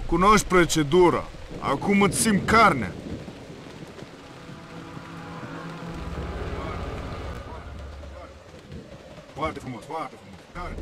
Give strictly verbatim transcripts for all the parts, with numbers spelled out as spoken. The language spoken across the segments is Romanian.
Cunoști procedura. Acum îți simt carnea. Foarte frumos, foarte frumos. Care?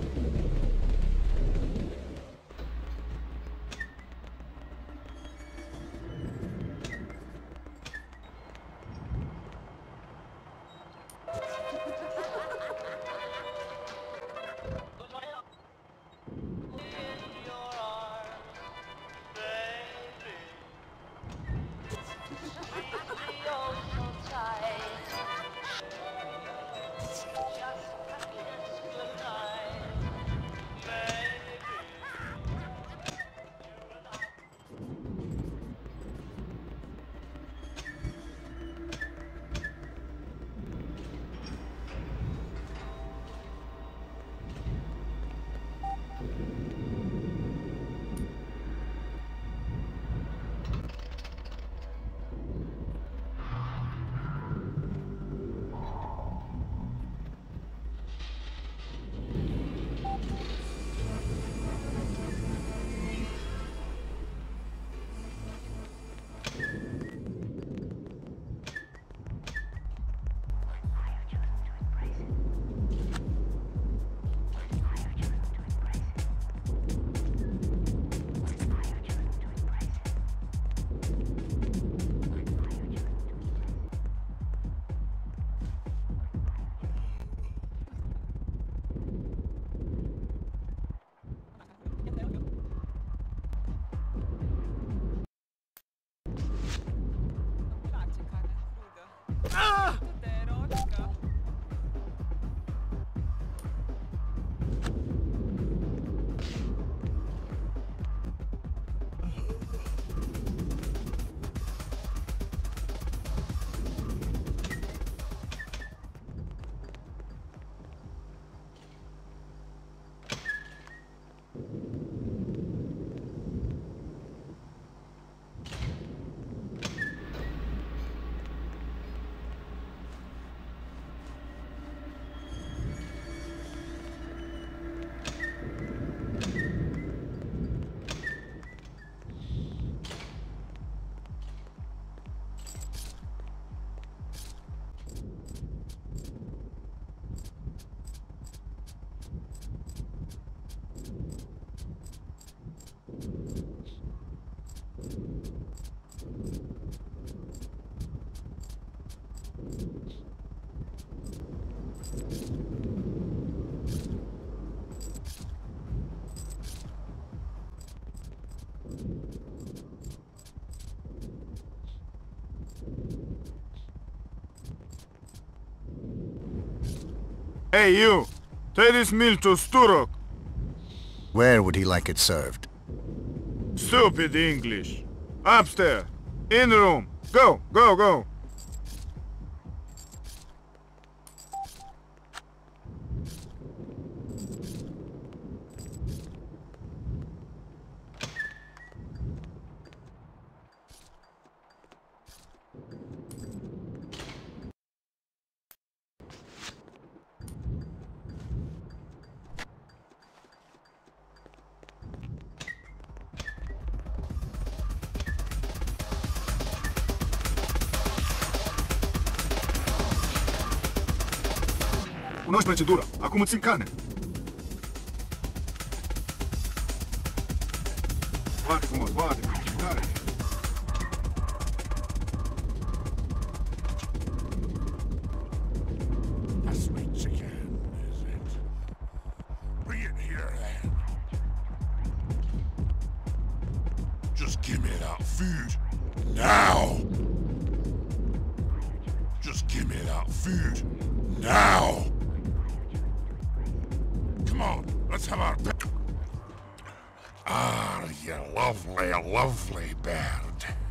Hey, you! Take this meal to Sturok! Where would he like it served? Stupid English! Upstairs! In the room! Go! Go! Go! Cunoști procedura. Acum îți simt carne. Foarte frumos, foarte frumos. Care? A sweet chicken, is it? Bring it here, then. Just give me that food. Now! Just give me that food. Now! Come on, let's have our... Ah, you lovely, lovely bird.